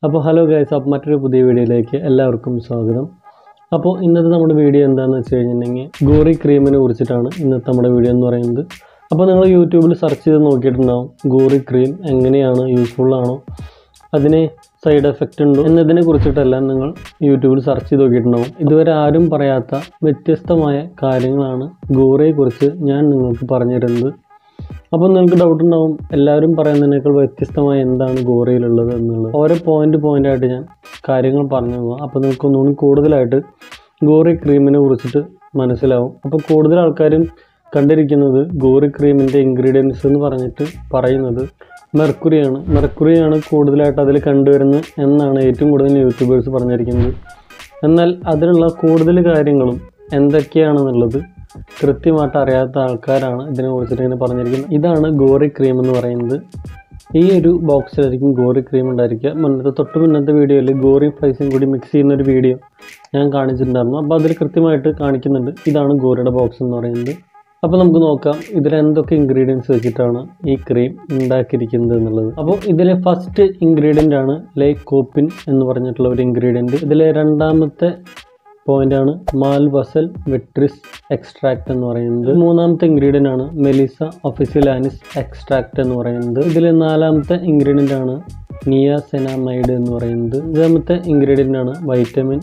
അപ്പോൾ hello guys, അപ്പോൾ മറ്റൊരു പുതിയ വീഡിയോയിലേക്ക് എല്ലാവർക്കും സ്വാഗതം. അപ്പോൾ ഇന്നത്തെ നമ്മുടെ വീഡിയോ എന്താണെന്ന് വെച്ച് കഴിഞ്ഞിട്ടുണ്ടെങ്കിൽ ഗോറി ക്രീമിനെ കുറിച്ചിട്ടാണ് ഇന്നത്തെ നമ്മുടെ വീഡിയോ എന്ന് പറയുന്നത്. അപ്പോൾ നിങ്ങൾ യൂട്യൂബിൽ സെർച്ച് ചെയ്ത് നോക്കിയിട്ടുണ്ടാവും ഗോറി ക്രീം എങ്ങനെയാണ്, യൂസ്ഫുള്ളാണോ, അതിന് സൈഡ് എഫക്റ്റ് ഉണ്ടോ എന്നതിനെ കുറിച്ചിട്ടെല്ലാം നിങ്ങൾ യൂട്യൂബിൽ സെർച്ച് ചെയ്ത് നോക്കിയിട്ടുണ്ടാവും. ഇതുവരെ ആരും പറയാത്ത വ്യത്യസ്തമായ കാര്യങ്ങളാണ് ഗോറിയെക്കുറിച്ച് ഞാൻ നിങ്ങൾക്ക് പറഞ്ഞു തരുന്നത്. അപ്പോൾ നിങ്ങൾക്ക് ഡൗട്ട് ഉണ്ടാവും, എല്ലാവരും പറയുന്നതിനേക്കാൾ വ്യത്യസ്തമായി എന്താണ് ഗോറിയിലുള്ളത് എന്നുള്ളത്. ഓരോ പോയിൻ്റായിട്ട് ഞാൻ കാര്യങ്ങൾ പറഞ്ഞു പോകാം. അപ്പോൾ നിങ്ങൾക്ക് ഒന്നുകൂടി കൂടുതലായിട്ട് ഗോറി ക്രീമിനെ കുറിച്ചിട്ട് മനസ്സിലാവും. അപ്പോൾ കൂടുതൽ ആൾക്കാരും കണ്ടിരിക്കുന്നത് ഗോറി ക്രീമിൻ്റെ ഇൻഗ്രീഡിയൻസ് എന്ന് പറഞ്ഞിട്ട് പറയുന്നത് മെർക്കുറിയാണ് കൂടുതലായിട്ട് അതിൽ കണ്ടുവരുന്നത് എന്നാണ് ഏറ്റവും കൂടുതൽ യൂട്യൂബേഴ്സ് പറഞ്ഞിരിക്കുന്നത്. എന്നാൽ അതിലുള്ള കൂടുതൽ കാര്യങ്ങളും എന്തൊക്കെയാണെന്നുള്ളത് കൃത്യമായിട്ട് അറിയാത്ത ആൾക്കാരാണ് ഇതിനെ കുറിച്ചിട്ട് ഇങ്ങനെ പറഞ്ഞിരിക്കുന്നത്. ഇതാണ് ഗോറി ക്രീം എന്ന് പറയുന്നത്. ഈ ഒരു ബോക്സിലായിരിക്കും ഗോറി ക്രീം ഉണ്ടായിരിക്കുക. തൊട്ട് മുന്നത്തെ വീഡിയോയിൽ ഗോറിയും ഫൈസും കൂടി മിക്സ് ചെയ്യുന്ന ഒരു വീഡിയോ ഞാൻ കാണിച്ചിട്ടുണ്ടായിരുന്നു. അപ്പോൾ അതിൽ കൃത്യമായിട്ട് കാണിക്കുന്നുണ്ട് ഇതാണ് ഗോറിയുടെ ബോക്സ് എന്ന് പറയുന്നത്. അപ്പോൾ നമുക്ക് നോക്കാം ഇതിൽ എന്തൊക്കെ ഇൻഗ്രീഡിയൻസ് വെച്ചിട്ടാണ് ഈ ക്രീം ഉണ്ടാക്കിയിരിക്കുന്നത് എന്നുള്ളത്. അപ്പോൾ ഇതിലെ ഫസ്റ്റ് ഇൻഗ്രീഡിയൻ്റ് ആണ് ലൈക്കോപ്പിൻ എന്ന് പറഞ്ഞിട്ടുള്ള ഒരു ഇൻഗ്രീഡിയൻറ്റ്. ഇതിലെ രണ്ടാമത്തെ പോയിൻ്റാണ് മാൽവസൽ വെട്രിസ് എക്സ്ട്രാക്റ്റ് എന്ന് പറയുന്നത്. മൂന്നാമത്തെ ഇൻഗ്രീഡിയൻ്റ് ആണ് മെലിസ ഒഫിസിലാനിസ് എക്സ്ട്രാക്റ്റ് എന്ന് പറയുന്നത്. ഇതിൽ നാലാമത്തെ ഇൻഗ്രീഡിയൻ്റ് ആണ് നിയാസെനാമൈഡ് എന്ന് പറയുന്നത്. അഞ്ചാമത്തെ ഇൻഗ്രീഡിയൻ്റ് ആണ് വൈറ്റമിൻ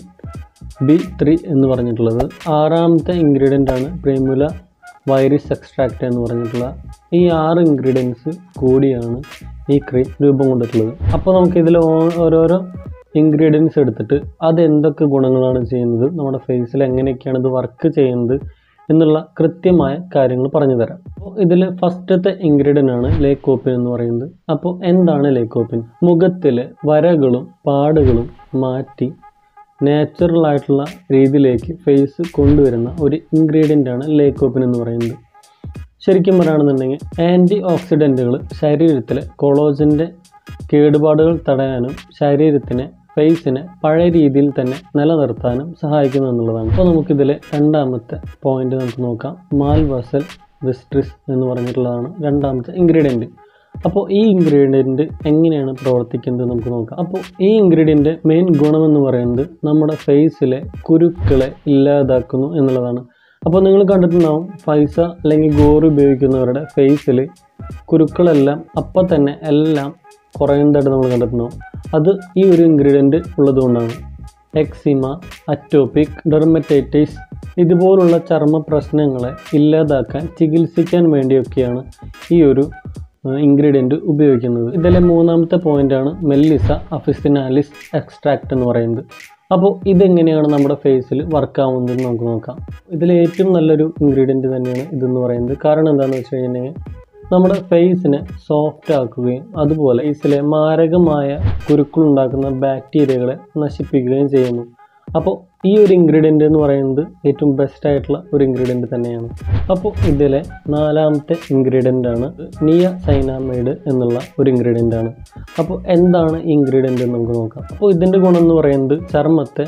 B3 എന്ന് പറഞ്ഞിട്ടുള്ളത്. ആറാമത്തെ ഇൻഗ്രീഡിയൻ്റ് ആണ് പ്രിമുല വൈറിസ് എക്സ്ട്രാക്റ്റ് എന്ന് പറഞ്ഞിട്ടുള്ള ഈ 6 ഇൻഗ്രീഡിയൻസ് കൂടിയാണ് ഈ ക്രീം രൂപം കൊണ്ടിട്ടുള്ളത്. അപ്പോൾ നമുക്കിതിൽ ഓരോരോ ഇൻഗ്രീഡിയൻസ് എടുത്തിട്ട് അതെന്തൊക്കെ ഗുണങ്ങളാണ് ചെയ്യുന്നത്, നമ്മുടെ ഫേസിൽ എങ്ങനെയൊക്കെയാണ് ഇത് വർക്ക് ചെയ്യുന്നത് എന്നുള്ള കൃത്യമായ കാര്യങ്ങൾ പറഞ്ഞു തരാം. അപ്പോൾ ഇതിൽ ഫസ്റ്റത്തെ ഇൻഗ്രീഡിയൻ്റ് ആണ് ലൈക്കോപ്പിൻ എന്ന് പറയുന്നത്. അപ്പോൾ എന്താണ് ലൈക്കോപ്പിൻ? മുഖത്തിലെ വരകളും പാടുകളും മാറ്റി നാച്ചുറൽ ആയിട്ടുള്ള രീതിയിലേക്ക് ഫേസ് കൊണ്ടുവരുന്ന ഒരു ഇൻഗ്രീഡിയൻ്റ് ആണ് ലൈക്കോപ്പിൻ എന്ന് പറയുന്നത്. ശരിക്കും പറയുകയാണെന്നുണ്ടെങ്കിൽ ആൻറ്റി ഓക്സിഡൻറ്റുകൾ ശരീരത്തിലെ കൊളോജൻ്റെ കേടുപാടുകൾ തടയാനും ശരീരത്തിനെ ഫേസിനെ പഴയ രീതിയിൽ തന്നെ നിലനിർത്താനും സഹായിക്കുന്നു എന്നുള്ളതാണ്. അപ്പോൾ നമുക്കിതിലെ രണ്ടാമത്തെ പോയിന്റ് നമുക്ക് നോക്കാം. മാൽവസൽ വെട്രിസ് എന്ന് പറഞ്ഞിട്ടുള്ളതാണ് രണ്ടാമത്തെ ഇൻഗ്രീഡിയൻറ്റ്. അപ്പോൾ ഈ ഇൻഗ്രീഡിയൻറ്റ് എങ്ങനെയാണ് പ്രവർത്തിക്കുന്നത് നമുക്ക് നോക്കാം. അപ്പോൾ ഈ ഇൻഗ്രീഡിയൻറ്റ് മെയിൻ ഗുണമെന്ന് പറയുന്നത് നമ്മുടെ ഫേസിലെ കുരുക്കളെ ഇല്ലാതാക്കുന്നു എന്നുള്ളതാണ്. അപ്പോൾ നിങ്ങൾ കണ്ടിട്ടുണ്ടാവും ഫൈസ അല്ലെങ്കിൽ ഗോറി ഉപയോഗിക്കുന്നവരുടെ ഫേസിൽ കുരുക്കളെല്ലാം അപ്പം തന്നെ എല്ലാം കുറയുന്നതായിട്ട് നമ്മൾ കണ്ടിട്ടുണ്ടാവും. അത് ഈ ഒരു ഇൻഗ്രീഡിയൻറ്റ് ഉള്ളതുകൊണ്ടാണ്. എക്സിമ, അറ്റോപിക് ഡെർമറ്റൈറ്റിസ് ഇതുപോലുള്ള ചർമ്മ പ്രശ്നങ്ങളെ ഇല്ലാതാക്കാൻ ചികിത്സിക്കാൻ വേണ്ടിയൊക്കെയാണ് ഈ ഒരു ഇൻഗ്രീഡിയൻറ്റ് ഉപയോഗിക്കുന്നത്. ഇതിലെ മൂന്നാമത്തെ പോയിൻ്റാണ് മെല്ലിസ ഒഫിസിനാലിസ് എക്സ്ട്രാക്റ്റ് എന്ന് പറയുന്നത്. അപ്പോൾ ഇതെങ്ങനെയാണ് നമ്മുടെ ഫേസിൽ വർക്കാവുന്നതെന്ന് നമുക്ക് നോക്കാം. ഇതിൽ ഏറ്റവും നല്ലൊരു ഇൻഗ്രീഡിയൻറ്റ് തന്നെയാണ് ഇതെന്ന് പറയുന്നത്. കാരണം എന്താണെന്ന് വെച്ച് കഴിഞ്ഞിട്ടുണ്ടെങ്കിൽ നമ്മുടെ ഫേസിനെ സോഫ്റ്റ് ആക്കുകയും അതുപോലെ ഫേസിലെ മാരകമായ കുരുക്കളുണ്ടാക്കുന്ന ബാക്ടീരിയകളെ നശിപ്പിക്കുകയും ചെയ്യുന്നു. അപ്പോൾ ഈ ഒരു ഇൻഗ്രീഡിയൻ്റ് എന്ന് പറയുന്നത് ഏറ്റവും ബെസ്റ്റ് ആയിട്ടുള്ള ഒരു ഇൻഗ്രീഡിയൻറ്റ് തന്നെയാണ്. അപ്പോൾ ഇതിലെ നാലാമത്തെ ഇൻഗ്രീഡിയൻ്റ് ആണ് നിയാസൈനാമൈഡ് എന്നുള്ള ഒരു ഇൻഗ്രീഡിയൻ്റ് ആണ്. അപ്പോൾ എന്താണ് ഈ ഇൻഗ്രീഡിയൻ്റ് എന്ന് നമുക്ക് നോക്കാം. അപ്പോൾ ഇതിൻ്റെ ഗുണം എന്ന് പറയുന്നത് ചർമ്മത്തെ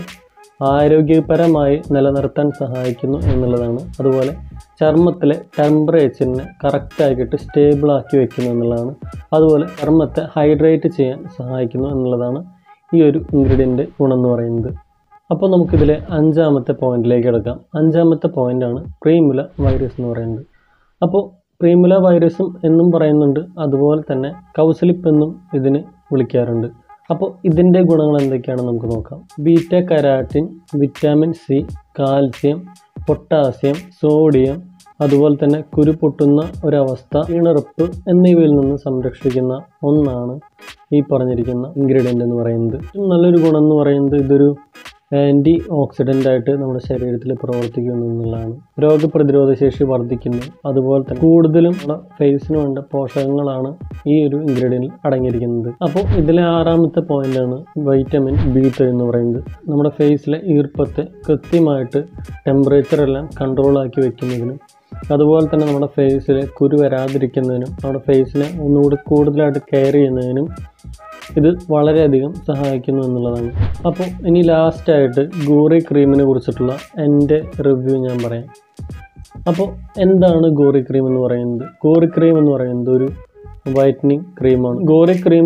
ആരോഗ്യപരമായി നിലനിർത്താൻ സഹായിക്കുന്നു എന്നുള്ളതാണ്. അതുപോലെ ചർമ്മത്തിലെ ടെമ്പറേച്ചറിനെ കറക്റ്റാക്കിയിട്ട് സ്റ്റേബിളാക്കി വെക്കുന്നു എന്നുള്ളതാണ്. അതുപോലെ ചർമ്മത്തെ ഹൈഡ്രേറ്റ് ചെയ്യാൻ സഹായിക്കുന്നു എന്നുള്ളതാണ് ഈ ഒരു ഇൻഗ്രീഡിയൻ്റ് ഗുണം എന്ന് പറയുന്നത്. അപ്പോൾ നമുക്കിതിലെ അഞ്ചാമത്തെ പോയിന്റിലേക്ക് എടുക്കാം. അഞ്ചാമത്തെ പോയിൻ്റാണ് പ്രിമുല വൈറസ് എന്ന് പറയുന്നത്. അപ്പോൾ പ്രിമുല വൈറസും എന്നും പറയുന്നുണ്ട്, അതുപോലെ തന്നെ കൗസലിപ്പ് എന്നും ഇതിന് വിളിക്കാറുണ്ട്. അപ്പോൾ ഇതിൻ്റെ ഗുണങ്ങൾ എന്തൊക്കെയാണെന്ന് നമുക്ക് നോക്കാം. Beta carotene, vitamin C, calcium, potassium, sodium, അതുപോലെ തന്നെ കുരു പൊട്ടുന്ന ഒരവസ്ഥ, ഇണറുപ്പ് എന്നിവയിൽ നിന്ന് സംരക്ഷിക്കുന്ന ഒന്നാണ് ഈ പറഞ്ഞിരിക്കുന്ന ഇൻഗ്രീഡിയൻ്റ് എന്ന് പറയുന്നത്. നല്ലൊരു ഗുണം എന്ന് പറയുന്നത് ഇതൊരു ആൻറ്റി ഓക്സിഡൻ്റ് ആയിട്ട് നമ്മുടെ ശരീരത്തിൽ പ്രവർത്തിക്കുന്നു എന്നുള്ളതാണ്. രോഗപ്രതിരോധ ശേഷി വർദ്ധിക്കുന്നു. അതുപോലെ തന്നെ കൂടുതലും നമ്മുടെ ഫേസിന് വേണ്ട പോഷകങ്ങളാണ് ഈ ഒരു ഇൻഗ്രീഡിയൻറ്റിൽ അടങ്ങിയിരിക്കുന്നത്. അപ്പോൾ ഇതിലെ ആറാമത്തെ പോയിൻ്റാണ് വൈറ്റമിൻ B3 എന്ന് പറയുന്നത്. നമ്മുടെ ഫേസിലെ ഈർപ്പത്തെ കൃത്യമായിട്ട് ടെമ്പറേച്ചറെല്ലാം കൺട്രോളാക്കി വെക്കുന്നതിനും അതുപോലെ തന്നെ നമ്മുടെ ഫേസിൽ കുരു വരാതിരിക്കുന്നതിനും നമ്മുടെ ഫേസിനെ ഒന്നുകൂടി കൂടുതലായിട്ട് കെയർ ചെയ്യുന്നതിനും ഇത് വളരെയധികം സഹായിക്കുന്നു എന്നുള്ളതാണ്. അപ്പോൾ ഇനി ലാസ്റ്റായിട്ട് ഗോറി ക്രീമിനെ കുറിച്ചിട്ടുള്ള എൻ്റെ റിവ്യൂ ഞാൻ പറയാം. അപ്പോൾ എന്താണ് ഗോറി ക്രീം എന്ന് പറയുന്നത്? ഗോറി ക്രീം എന്ന് പറയുന്നത് ഒരു വൈറ്റനിങ് ക്രീമാണ്. ഗോറി ക്രീം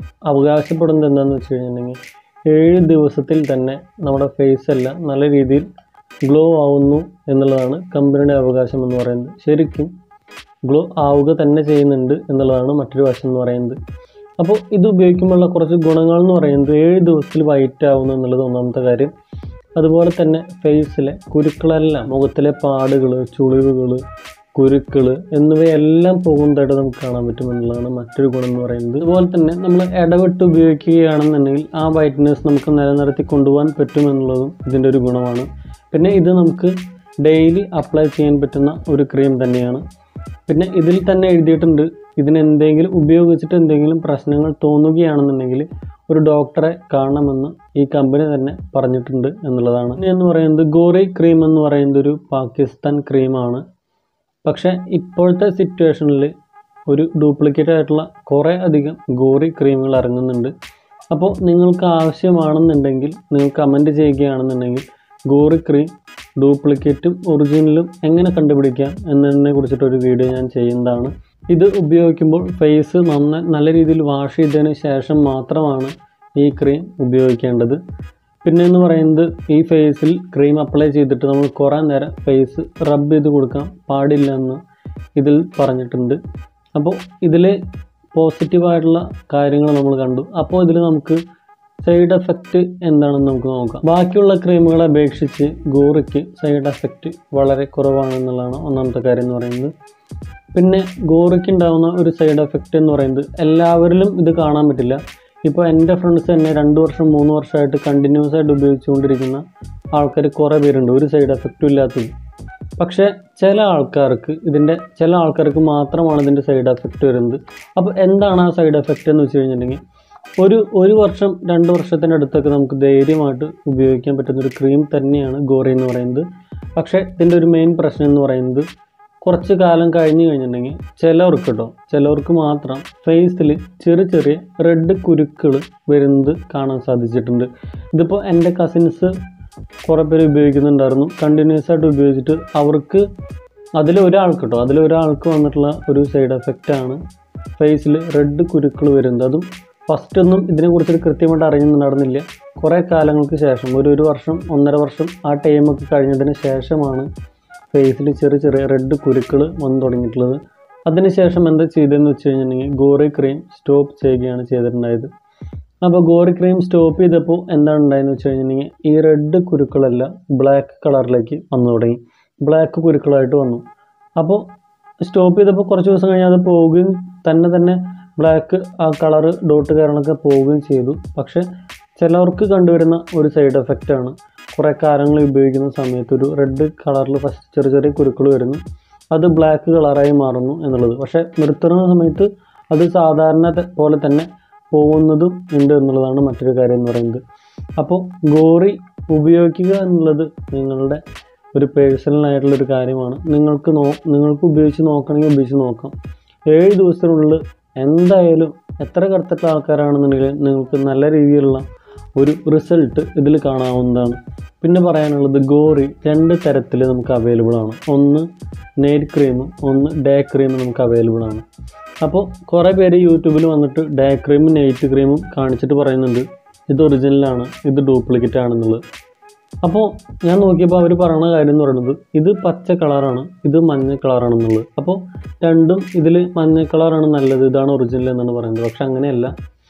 അവകാശപ്പെടുന്നത് എന്താണെന്ന് വെച്ച് കഴിഞ്ഞിട്ടുണ്ടെങ്കിൽ 7 ദിവസത്തിൽ തന്നെ നമ്മുടെ ഫേസ് എല്ലാം നല്ല രീതിയിൽ ഗ്ലോ ആവുന്നു എന്നുള്ളതാണ് കമ്പനിയുടെ അവകാശം എന്ന് പറയുന്നത്. ശരിക്കും ഗ്ലോ ആവുക തന്നെ ചെയ്യുന്നുണ്ട് എന്നുള്ളതാണ് മറ്റൊരു വശം എന്ന് പറയുന്നത്. അപ്പോൾ ഇത് ഉപയോഗിക്കുമ്പോഴുള്ള കുറച്ച് ഗുണങ്ങൾ എന്ന് പറയുന്നത് 7 ദിവസത്തിൽ വൈറ്റ് ആവുന്നു എന്നുള്ളത് ഒന്നാമത്തെ കാര്യം. അതുപോലെ തന്നെ ഫേസിലെ കുരുക്കളെല്ലാം, മുഖത്തിലെ പാടുകൾ, ചുളിവുകൾ, കുരുക്കൾ എന്നിവയെല്ലാം പോകുന്നതായിട്ട് നമുക്ക് കാണാൻ പറ്റും എന്നുള്ളതാണ് മറ്റൊരു ഗുണം എന്ന് പറയുന്നത്. അതുപോലെ തന്നെ നമ്മൾ ഇടവിട്ട് ഉപയോഗിക്കുകയാണെന്നുണ്ടെങ്കിൽ ആ വൈറ്റ്നസ് നമുക്ക് നിലനിർത്തി കൊണ്ടുപോകാൻ പറ്റും എന്നുള്ളതും ഇതിൻ്റെ ഒരു ഗുണമാണ്. പിന്നെ ഇത് നമുക്ക് ഡെയിലി അപ്ലൈ ചെയ്യാൻ പറ്റുന്ന ഒരു ക്രീം തന്നെയാണ്. പിന്നെ ഇതിൽ തന്നെ എഴുതിയിട്ടുണ്ട്, ഇതിനെന്തെങ്കിലും ഉപയോഗിച്ചിട്ട് എന്തെങ്കിലും പ്രശ്നങ്ങൾ തോന്നുകയാണെന്നുണ്ടെങ്കിൽ ഒരു ഡോക്ടറെ കാണണമെന്ന് ഈ കമ്പനി തന്നെ പറഞ്ഞിട്ടുണ്ട് എന്നുള്ളതാണ്. എന്ന് പറയുന്നത് ഗോറി ക്രീം എന്ന് പറയുന്നത് ഒരു പാകിസ്ഥാൻ ക്രീമാണ്. പക്ഷേ ഇപ്പോഴത്തെ സിറ്റുവേഷനിൽ ഒരു ഡ്യൂപ്ലിക്കേറ്റ് ആയിട്ടുള്ള കുറേ അധികം ഗോറി ക്രീമുകൾ ഇറങ്ങുന്നുണ്ട്. അപ്പോൾ നിങ്ങൾക്ക് ആവശ്യമാണെന്നുണ്ടെങ്കിൽ നിങ്ങൾ കമൻറ്റ് ചെയ്യുകയാണെന്നുണ്ടെങ്കിൽ ഗോറി ക്രീം ഡ്യൂപ്ലിക്കേറ്റും ഒറിജിനലും എങ്ങനെ കണ്ടുപിടിക്കാം എന്നതിനെ കുറിച്ചിട്ടൊരു വീഡിയോ ഞാൻ ചെയ്യുന്നതാണ്. ഇത് ഉപയോഗിക്കുമ്പോൾ ഫേസ് നല്ല രീതിയിൽ വാഷ് ചെയ്തതിന് ശേഷം മാത്രമാണ് ഈ ക്രീം ഉപയോഗിക്കേണ്ടത്. പിന്നെ എന്ന് പറയുന്നത് ഈ ഫേസിൽ ക്രീം അപ്ലൈ ചെയ്തിട്ട് നമ്മൾ കുറേ നേരം ഫേസ് റബ്ബ് ചെയ്ത് കൊടുക്കാൻ പാടില്ല എന്ന് ഇതിൽ പറഞ്ഞിട്ടുണ്ട്. അപ്പോൾ ഇതിൽ പോസിറ്റീവായിട്ടുള്ള കാര്യങ്ങൾ നമ്മൾ കണ്ടു. അപ്പോൾ ഇതിൽ നമുക്ക് സൈഡ് എഫക്റ്റ് എന്താണെന്ന് നമുക്ക് നോക്കാം. ബാക്കിയുള്ള ക്രീമുകളെ അപേക്ഷിച്ച് ഗോറിക്ക് സൈഡ് എഫക്റ്റ് വളരെ കുറവാണെന്നുള്ളതാണ് ഒന്നാമത്തെ കാര്യം എന്ന് പറയുന്നത്. പിന്നെ ഗോറിക്ക് ഉണ്ടാകുന്ന ഒരു സൈഡ് എഫക്റ്റ് എന്ന് പറയുന്നത് എല്ലാവരിലും ഇത് കാണാൻ പറ്റില്ല. ഇപ്പോൾ എൻ്റെ ഫ്രണ്ട്സ് തന്നെ 2 വർഷം 3 വർഷമായിട്ട് കണ്ടിന്യൂസ് ആയിട്ട് ഉപയോഗിച്ചുകൊണ്ടിരിക്കുന്ന ആൾക്കാർ കുറേ പേരുണ്ട്, ഒരു സൈഡ് എഫക്റ്റും ഇല്ലാത്തത്. പക്ഷേ ചില ആൾക്കാർക്ക് മാത്രമാണ് ഇതിൻ്റെ സൈഡ് എഫക്റ്റ് വരുന്നത്. അപ്പോൾ എന്താണ് ആ സൈഡ് എഫക്റ്റ് എന്ന് വെച്ച് കഴിഞ്ഞിട്ടുണ്ടെങ്കിൽ ഒരു വർഷം 2 വർഷത്തിൻ്റെ അടുത്തൊക്കെ നമുക്ക് ധൈര്യമായിട്ട് ഉപയോഗിക്കാൻ പറ്റുന്നൊരു ക്രീം തന്നെയാണ് ഗോറി എന്ന് പറയുന്നത്. പക്ഷേ ഇതിൻ്റെ ഒരു മെയിൻ പ്രശ്നം എന്ന് പറയുന്നത് കുറച്ച് കാലം കഴിഞ്ഞ് കഴിഞ്ഞിട്ടുണ്ടെങ്കിൽ ചിലവർക്ക് മാത്രം ഫേസിൽ ചെറിയ റെഡ് കുരുക്കൾ വരുന്നത് കാണാൻ സാധിച്ചിട്ടുണ്ട്. ഇതിപ്പോൾ എൻ്റെ കസിൻസ് കുറേ പേര് ഉപയോഗിക്കുന്നുണ്ടായിരുന്നു. കണ്ടിന്യൂസ് ആയിട്ട് ഉപയോഗിച്ചിട്ട് അവർക്ക് അതിലൊരാൾക്ക് വന്നിട്ടുള്ള ഒരു സൈഡ് എഫക്റ്റാണ് ഫേസിൽ റെഡ് കുരുക്കൾ വരുന്നത്. അതും ഫസ്റ്റൊന്നും ഇതിനെക്കുറിച്ചൊരു കൃത്യമായിട്ട് അറിയുന്നുണ്ടായിരുന്നില്ല. കുറേ കാലങ്ങൾക്ക് ശേഷം ഒരു വർഷം 1.5 വർഷം ആ ടൈമൊക്കെ കഴിഞ്ഞതിന് ശേഷമാണ് ഫേസിൽ ചെറിയ റെഡ് കുരുക്കൾ വന്നു തുടങ്ങിയിട്ടുള്ളത്. അതിനുശേഷം എന്താ ചെയ്തതെന്ന് വെച്ച് കഴിഞ്ഞിട്ടുണ്ടെങ്കിൽ ഗോറി ക്രീം സ്റ്റോപ്പ് ചെയ്യുകയാണ് ചെയ്തിട്ടുണ്ടായത്. അപ്പോൾ ഗോറി ക്രീം സ്റ്റോപ്പ് ചെയ്തപ്പോൾ എന്താണ് ഉണ്ടായതെന്ന് വെച്ച് കഴിഞ്ഞിട്ടുണ്ടെങ്കിൽ ഈ റെഡ് കുരുക്കളെല്ലാം ബ്ലാക്ക് കളറിലേക്ക് വന്നു തുടങ്ങി, ബ്ലാക്ക് കുരുക്കളായിട്ട് വന്നു. അപ്പോൾ സ്റ്റോപ്പ് ചെയ്തപ്പോൾ കുറച്ച് ദിവസം കഴിഞ്ഞ് അത് പോവുകയും തന്നെ ബ്ലാക്ക് ആ കളറ് ഡോട്ട് കാരണമൊക്കെ പോവുകയും ചെയ്തു. പക്ഷേ ചിലവർക്ക് കണ്ടുവരുന്ന ഒരു സൈഡ് എഫക്റ്റാണ് കുറേ കാലങ്ങൾ ഉപയോഗിക്കുന്ന സമയത്ത് ഒരു റെഡ് കളറിൽ ഫസ്റ്റ് ചെറിയ കുരുക്കൾ വരുന്നു, അത് ബ്ലാക്ക് കളറായി മാറുന്നു എന്നുള്ളത്. പക്ഷേ നിർത്തുന്ന സമയത്ത് അത് സാധാരണ പോലെ തന്നെ പോകുന്നതും ഉണ്ട് എന്നുള്ളതാണ് മറ്റൊരു കാര്യം എന്ന് പറയുന്നത്. അപ്പോൾ ഗോറി ഉപയോഗിക്കുക എന്നുള്ളത് നിങ്ങളുടെ ഒരു പേഴ്സണലായിട്ടുള്ളൊരു കാര്യമാണ്. നിങ്ങൾക്ക് ഉപയോഗിച്ച് നോക്കാം. 7 ദിവസത്തിനുള്ളിൽ എന്തായാലും എത്ര കറുത്തിട്ടുള്ള ആൾക്കാരാണെന്നുണ്ടെങ്കിൽ നിങ്ങൾക്ക് നല്ല രീതിയിലുള്ള ഒരു റിസൾട്ട് ഇതിൽ കാണാവുന്നതാണ്. പിന്നെ പറയാനുള്ളത് ഗോറി 2 തരത്തിൽ നമുക്ക് അവൈലബിൾ ആണ്. ഒന്ന് നൈറ്റ് ക്രീമും ഒന്ന് ഡേ ക്രീമും നമുക്ക് അവൈലബിൾ ആണ്. അപ്പോൾ കുറേ പേര് യൂട്യൂബിൽ വന്നിട്ട് ഡേ ക്രീമും നൈറ്റ് ക്രീമും കാണിച്ചിട്ട് പറയുന്നുണ്ട് ഇത് ഒറിജിനലാണ്, ഇത് ഡ്യൂപ്ലിക്കേറ്റ് ആണെന്നുള്ളത്. അപ്പോൾ ഞാൻ നോക്കിയപ്പോൾ അവർ പറയുന്ന കാര്യം എന്ന് പറയുന്നത് ഇത് പച്ച കളറാണ്, ഇത് മഞ്ഞ കളറാണെന്നുള്ളത്. അപ്പോൾ രണ്ടും ഇതിൽ മഞ്ഞ കളറാണ് നല്ലത്, ഇതാണ് ഒറിജിനൽ എന്നാണ് പറയുന്നത്. പക്ഷെ അങ്ങനെയല്ല.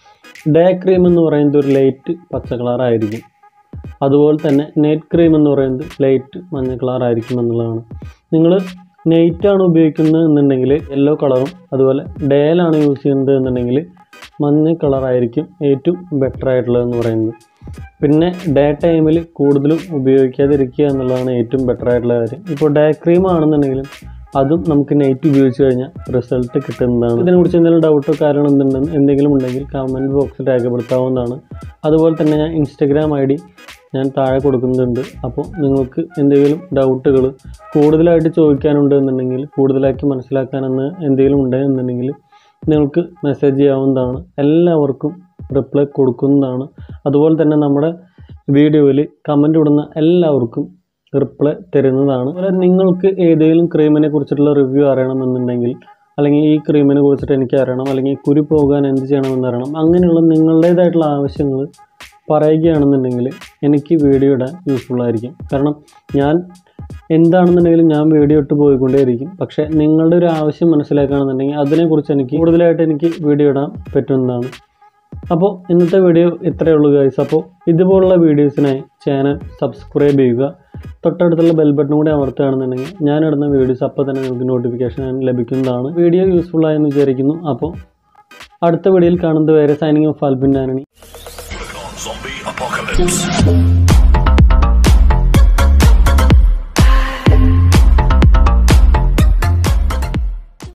ഡേ ക്രീം എന്ന് പറയുന്നത് ഒരു ലൈറ്റ് പച്ച കളറായിരിക്കും, അതുപോലെ തന്നെ നൈറ്റ് ക്രീം എന്ന് പറയുന്നത് ലൈറ്റ് മഞ്ഞ കളറായിരിക്കും എന്നുള്ളതാണ്. നിങ്ങൾ നൈറ്റാണ് ഉപയോഗിക്കുന്നത് എന്നുണ്ടെങ്കിൽ യെല്ലോ കളറും, അതുപോലെ ഡേയിലാണ് യൂസ് ചെയ്യുന്നത് എന്നുണ്ടെങ്കിൽ മഞ്ഞ കളറായിരിക്കും ഏറ്റവും ബെറ്റർ ആയിട്ടുള്ളതെന്ന് പറയുന്നത്. പിന്നെ ഡേ ടൈമിൽ കൂടുതലും ഉപയോഗിക്കാതിരിക്കുക എന്നുള്ളതാണ് ഏറ്റവും ബെറ്റർ ആയിട്ടുള്ള കാര്യം. ഇപ്പോൾ ഡേ ക്രീം ആണെന്നുണ്ടെങ്കിലും അതും നമുക്ക് നൈറ്റ് ഉപയോഗിച്ച് കഴിഞ്ഞാൽ റിസൾട്ട് കിട്ടുന്നതാണ്. ഇതിനെക്കുറിച്ച് എന്തെങ്കിലും ഡൗട്ടോ കാര്യങ്ങൾ എന്തെങ്കിലും ഉണ്ടെങ്കിൽ കമൻറ്റ് ബോക്സിൽ രേഖപ്പെടുത്താവുന്നതാണ്. അതുപോലെ തന്നെ ഞാൻ ഇൻസ്റ്റഗ്രാം ID ഞാൻ താഴെ കൊടുക്കുന്നുണ്ട്. അപ്പോൾ നിങ്ങൾക്ക് എന്തെങ്കിലും ഡൗട്ടുകൾ കൂടുതലായിട്ട് ചോദിക്കാനുണ്ട് എന്നുണ്ടെങ്കിൽ, കൂടുതലാക്കി മനസ്സിലാക്കാനെന്ന് എന്തെങ്കിലും ഉണ്ടെന്നുണ്ടെങ്കിൽ നിങ്ങൾക്ക് മെസ്സേജ് ചെയ്യാവുന്നതാണ്. എല്ലാവർക്കും റിപ്ലൈ കൊടുക്കുന്നതാണ്. അതുപോലെ തന്നെ നമ്മുടെ വീഡിയോയിൽ കമൻറ്റ് ഇടുന്ന എല്ലാവർക്കും റിപ്ലൈ തരുന്നതാണ്. അതുപോലെ നിങ്ങൾക്ക് ഏതെങ്കിലും ക്രീമിനെ കുറിച്ചിട്ടുള്ള റിവ്യൂ അറിയണമെന്നുണ്ടെങ്കിൽ അല്ലെങ്കിൽ ഈ ക്രീമിനെ കുറിച്ചിട്ട് എനിക്ക് അറിയണം, അല്ലെങ്കിൽ കുരു പോകാൻ എന്ത് ചെയ്യണമെന്ന് അറിയണം, അങ്ങനെയുള്ള നിങ്ങളുടേതായിട്ടുള്ള ആവശ്യങ്ങൾ പറയുകയാണെന്നുണ്ടെങ്കിൽ എനിക്ക് വീഡിയോ ഇടാൻ യൂസ്ഫുൾ ആയിരിക്കും. കാരണം ഞാൻ എന്താണെന്നുണ്ടെങ്കിലും ഞാൻ വീഡിയോ ഇട്ട് പോയിക്കൊണ്ടേയിരിക്കും. പക്ഷേ നിങ്ങളുടെ ഒരു ആവശ്യം മനസ്സിലാക്കുകയാണെന്നുണ്ടെങ്കിൽ അതിനെക്കുറിച്ച് എനിക്ക് കൂടുതലായിട്ട് എനിക്ക് വീഡിയോ ഇടാൻ പറ്റുന്നതാണ്. അപ്പോൾ ഇന്നത്തെ വീഡിയോ ഇത്രയേ ഉള്ളൂ ഗൈസ്. അപ്പോൾ ഇതുപോലുള്ള വീഡിയോസിനായി ചാനൽ സബ്സ്ക്രൈബ് ചെയ്യുക. തൊട്ടടുത്തുള്ള ബെൽ ബട്ടൺ കൂടി അമർത്തുകയാണെന്നുണ്ടെങ്കിൽ ഞാനിടുന്ന വീഡിയോസ് അപ്പോൾ തന്നെ നിങ്ങൾക്ക് നോട്ടിഫിക്കേഷൻ ലഭിക്കുന്നതാണ്. വീഡിയോ യൂസ്ഫുൾ ആയെന്ന് വിചാരിക്കുന്നു. അപ്പോൾ അടുത്ത വീഡിയോയിൽ കാണുന്നത് വരെ signing off Albin Antony. Zombie apocalypse.